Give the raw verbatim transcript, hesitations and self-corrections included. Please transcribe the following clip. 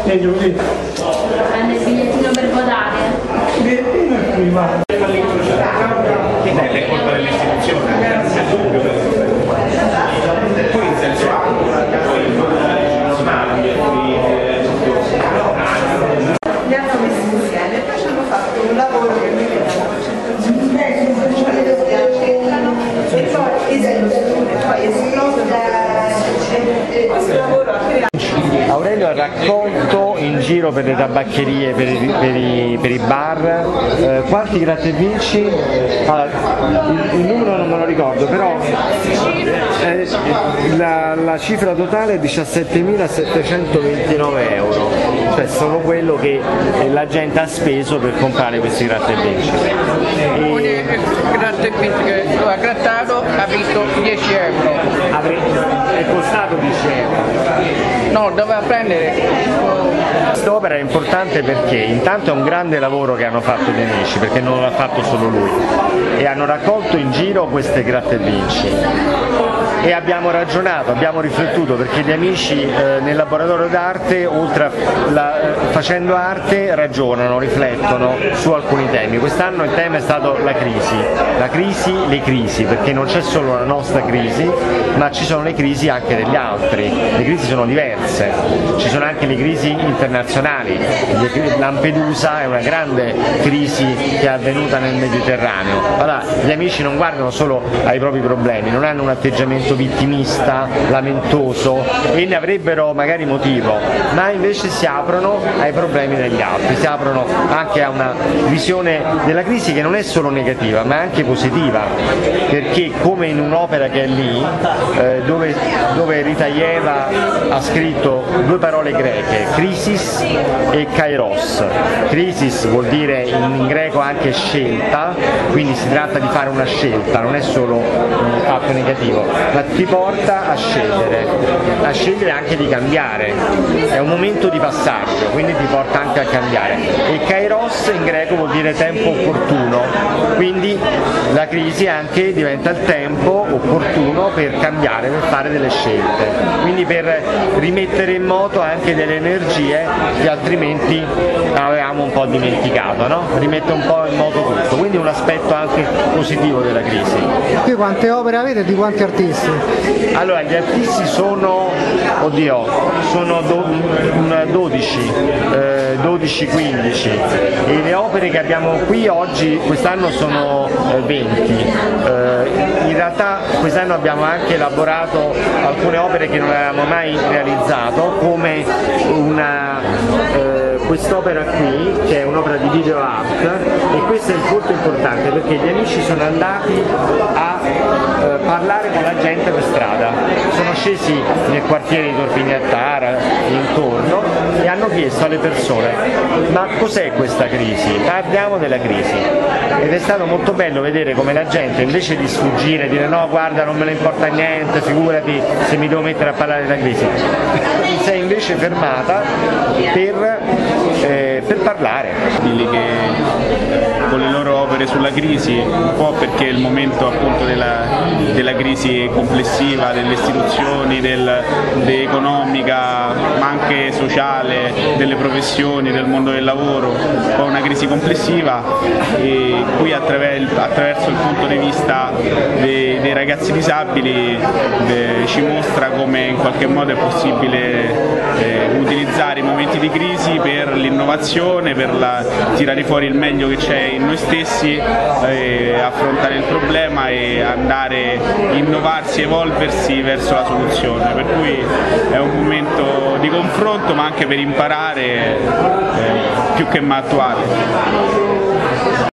Meglio così. Prende il bigliettino per votare. Il bigliettino è prima. Che è colpa dell'istituzione, senza dubbio. Poi in senso ampio, poi normale, li hanno messi insieme e poi ci hanno fatto un lavoro che noi vediamo e poi esploso questo lavoro ha creato. Aurelio ha raccolto in giro per le tabaccherie, per i, per i, per i bar, eh, quanti gratta e vinci? Allora, il, il numero non me lo ricordo, però eh, la, la cifra totale è diciassettemilasettecentoventinove euro, cioè solo quello che la gente ha speso per comprare questi gratta e vinci. Ogni gratta e vinci che lo ha grattato ha vinto dieci euro. È costato dieci euro. No, doveva prendere. Quest'opera è importante perché intanto è un grande lavoro che hanno fatto gli amici, perché non l'ha fatto solo lui, e hanno raccolto in giro queste gratta e vinci. E abbiamo ragionato, abbiamo riflettuto, perché gli amici eh, nel laboratorio d'arte, oltre a la, eh, facendo arte, ragionano, riflettono su alcuni temi. Quest'anno il tema è stato la crisi, la crisi, le crisi, perché non c'è solo la nostra crisi, ma ci sono le crisi anche degli altri. Le crisi sono diverse, ci sono anche le crisi internazionali. Lampedusa è una grande crisi che è avvenuta nel Mediterraneo. Allora, gli amici non guardano solo ai propri problemi, non hanno un atteggiamento vittimista, lamentoso, e ne avrebbero magari motivo, ma invece si aprono ai problemi degli altri, si aprono anche a una visione della crisi che non è solo negativa ma anche positiva, perché come in un'opera che è lì, eh, dove, dove Rita Ieva ha scritto due parole greche, crisis e kairos. Crisis vuol dire in greco anche scelta, quindi si tratta di fare una scelta, non è solo un fatto negativo, ma ti porta a scegliere, a scegliere anche di cambiare, è un momento di passaggio, quindi ti porta anche a cambiare. E kairos in greco vuol dire tempo opportuno, quindi la crisi anche diventa il tempo opportuno per cambiare, per fare delle scelte, quindi per rimettere in moto anche delle energie che altrimenti avevamo un po' dimenticato, no? Rimette un po' in moto tutto, quindi un aspetto anche positivo della crisi. Qui quante opere avete e di quanti artisti? Allora, gli artisti sono, oddio, sono dodici, eh, dodici quindici, e le opere che abbiamo qui oggi, quest'anno sono eh, venti. Eh, in realtà quest'anno abbiamo anche elaborato alcune opere che non avevamo mai realizzato, come una... Eh, quest'opera qui, che è un'opera di video art, e questo è molto importante perché gli amici sono andati a eh, parlare con la gente per strada, sono scesi nel quartiere di Torpignattara, intorno, e hanno chiesto alle persone: ma cos'è questa crisi? Parliamo della crisi. Ed è stato molto bello vedere come la gente, invece di sfuggire, dire no guarda non me ne importa niente, figurati se mi devo mettere a parlare della crisi, si è invece fermata per Eh, per parlare. Che con le loro opere sulla crisi, un po' perché è il momento appunto della, della crisi complessiva delle istituzioni, del, economica, ma anche sociale, delle professioni, del mondo del lavoro, un po' una crisi complessiva, e qui attraverso, attraverso il punto di vista dei, dei ragazzi disabili eh, ci mostra come in qualche modo è possibile eh, utilizzare i momenti di crisi per l'innovazione, per la, tirare fuori il meglio che c'è in noi stessi, eh, affrontare il problema e andare, innovarsi, evolversi verso la soluzione, per cui è un momento di confronto ma anche per imparare, eh, più che mai attuale.